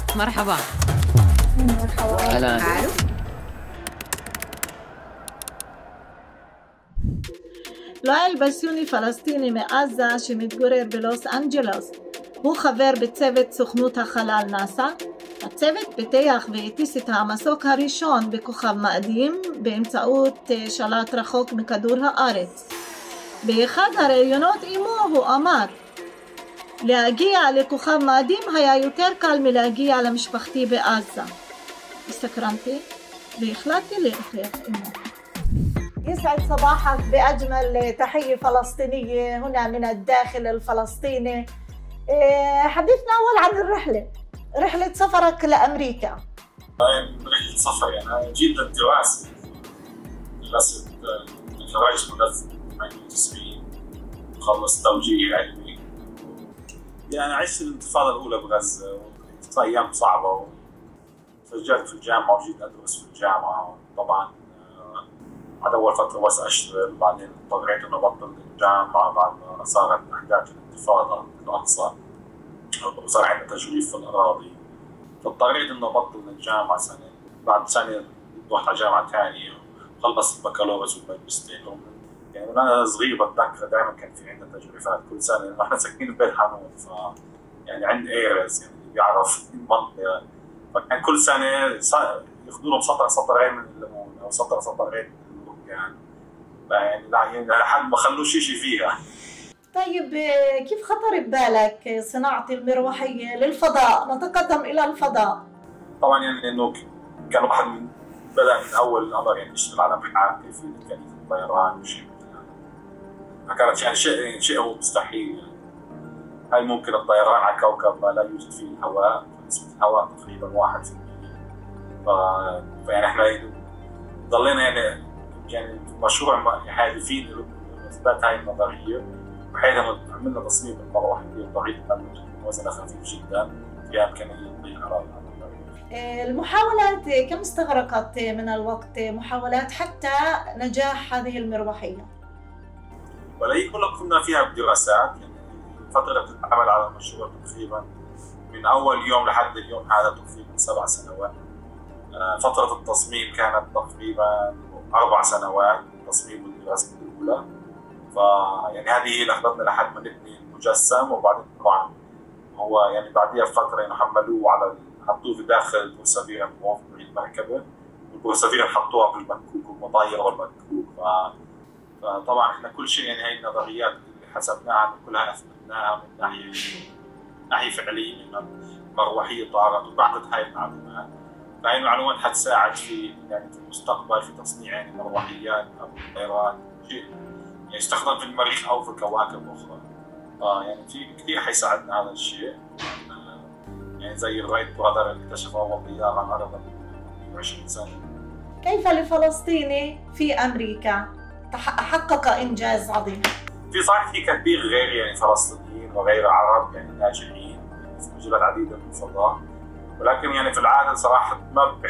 مرحبا. مرحبا. اهلا. לואל בסיוני פלסטיני מעזה שמתגורר בלוס אנג'לס. הוא חבר בצוות סוכנות החלל נאס"א. הצוות פיתח והטיס את המסוק הראשון בכוכב מאדים באמצעות שלט רחוק מכדור הארץ. באחד הראיונות עמו הוא אמר, להגיע לכוכב מאדים היה יותר קל מלהגיע למשפחתי בעזה. הסתקרנתי והחלטתי לארח עמו. يسعد صباحك بأجمل تحية فلسطينية هنا من الداخل الفلسطيني. حدثنا أول عن الرحلة، رحلة سفرك لأمريكا. رحلة سفر يعني جدا دراسي. درست خريج مدرسة 98 خلصت توجيه علمي. يعني عشت الانتفاضة الأولى بغزة وكانت أيام صعبة وسجلت في الجامعة وجيت أدرس في الجامعة. طبعا بعد أول فترة بس أشتغل بعدين اضطريت إنه أبطل الجامعة بعد ما صارت أحداث الانتفاضة في الأقصى وصار عندنا تجريف في الأراضي فاضطريت إنه أبطل الجامعة سنة. بعد سنة رحت على جامعة ثانية وخلصت البكالوريوس والماجستير. يعني وأنا صغير بتذكر دائما كان في عندنا تجريفات كل سنة لأنه إحنا ساكنين ببيت حانون ف يعني عند إيرز يعني بيعرف المنطقة فكان كل سنة ياخذوا لهم سطرين من الليمون أو سطرين يعني لحد ما خلوش شيء فيها. طيب كيف خطر ببالك صناعة المروحية للفضاء؟ نتقدم إلى الفضاء. طبعا يعني إنه كان واحد بدأ من أول الأمر يعني يشتغل على محاكي كيفية ميكانيكا الطيران وشيء مثل هذا. فكانت يعني شيء هو مستحيل يعني. هل ممكن الطيران على كوكب ما لا يوجد فيه الهواء؟ نسبة الهواء تقريبا 1%. فيعني احنا ضلينا يعني مشروع هادفين لاثبات هاي النظريه بحيث عملنا تصميم المروحه بطريقه وزنها خفيف جدا فيها امكانيه الطيران. المحاولات كم استغرقت من الوقت محاولات حتى نجاح هذه المروحيه؟ ولا كلها كنا فيها بدراسات يعني فتره العمل على المشروع تقريبا من اول يوم لحد اليوم هذا تقريبا 7 سنوات. فتره التصميم كانت تقريبا 4 سنوات تصميم الدراسة الأولى. فيعني هذه هي اللي أخذتنا لحد ما نبني المجسم وبعدين طبعا هو يعني بعديها بفترة يعني حملوه حطوه في داخل البورسافير المركبة والبورسافير حطوها بالمكوك والمطاير والمكوك. فطبعا احنا كل شيء يعني هاي النظريات اللي حسبناها كلها أثبتناها من ناحية فعلية إنه المروحية طارت وبعثت هاي المعلومات. فهي المعلومات حتساعد في يعني في المستقبل في تصنيع يعني مروحيات او طيران شيء يعني يستخدم في المريخ او في كواكب اخرى. يعني في كثير حيساعدنا هذا الشيء. يعني زي الرايت برادر اللي اكتشف اول طياره على الارض من 20 سنه. كيف لفلسطيني في امريكا حقق انجاز عظيم؟ في صحيح في كثير غير يعني فلسطينيين وغير عرب يعني ناجحين في مجالات عديده من الفضاء. ولكن يعني في العاده صراحه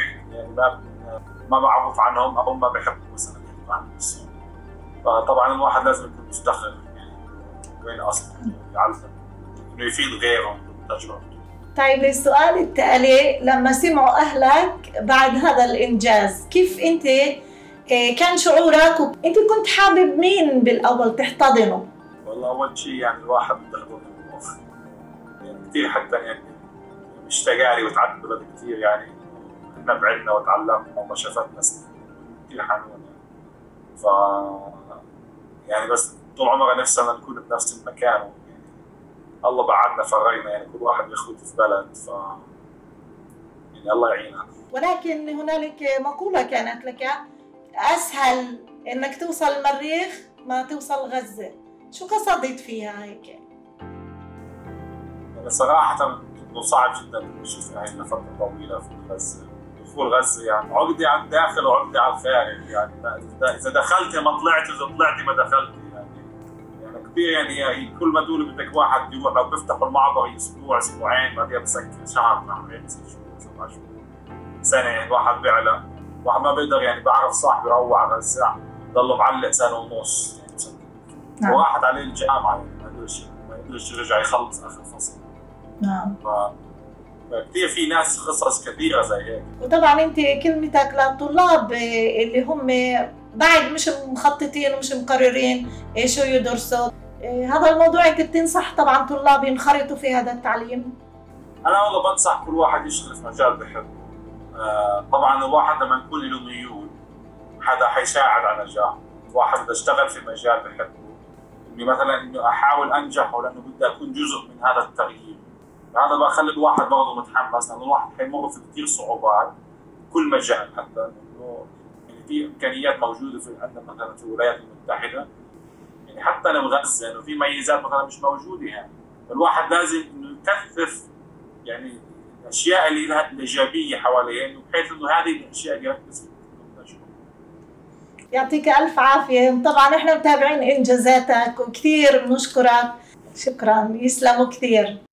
ما بعرف عنهم او ما بحبوا مثلا يحكوا عن نفسهم. فطبعا الواحد لازم يكون مفتخر يعني وين اصله يعلم انه يفيد غيرهم بتجربته. طيب السؤال التالي لما سمعوا اهلك بعد هذا الانجاز كيف انت كان شعورك وانت كنت حابب مين بالاول تحتضنه؟ والله اول شيء يعني الواحد بده يحضن المخ يعني كثير حتى يعني اشتاق لي وتعبت بلد كثير يعني احنا بعدنا وتعلمنا وما شافتنا كثير حنون ف يعني بس طول عمرنا نفسنا نكون بنفس المكان يعني الله بعدنا فرقنا يعني كل واحد يخوض في بلد يعني الله يعيننا. ولكن هنالك مقولة كانت لك أسهل إنك توصل المريخ ما توصل غزة، شو قصدت فيها هيك؟ يعني صراحة إنه صعب جدا نشوف هاي لفترة طويلة في غزة. دخول غزة يعني عقدة على الداخل وعقدة على الخارج يعني إذا دخلتي ما طلعتي إذا طلعتي ما دخلتي يعني كثير يعني كل ما تقولي بدك واحد يروح لو بيفتحوا المعبر أسبوع أسبوعين بعدين بسكر شهر شهرين 6 شهور 7 شهور سنة يعني واحد بيعلى واحد ما بيقدر يعني بعرف صاحبي يروح على غزة ضله معلق سنة ونص يعني مسكر. واحد عليه الجامعة يعني ما يقدرش يرجع يخلص آخر فصل. نعم. كثير في ناس قصص كثيره زي هيك. وطبعا انت كلمتك للطلاب اللي هم بعد مش مخططين ومش مقررين شو يدرسوا، هذا الموضوع انت بتنصح طبعا طلاب ينخرطوا في هذا التعليم؟ انا والله بنصح كل واحد يشتغل في مجال بحبه. طبعا الواحد لما يكون له ميول هذا حيساعد على نجاحه. الواحد اذا اشتغل في مجال بحبه، اني مثلا انه احاول انجح ولانه بدي اكون جزء من هذا التغيير، هذا بخلي الواحد برضه متحمس، لانه الواحد حيمر في كثير صعوبات كل مجال، حتى انه يعني في امكانيات موجوده في عندنا مثلا في الولايات المتحده، يعني حتى لو غزه انه في ميزات مثلا مش موجوده يعني، فالواحد لازم انه يكثف يعني الاشياء اللي لها الايجابيه حواليه، بحيث انه هذه الاشياء اللي يركز فيها. يعطيك الف عافيه، طبعا احنا متابعين انجازاتك وكثير بنشكرك، شكرا، يسلموا كثير.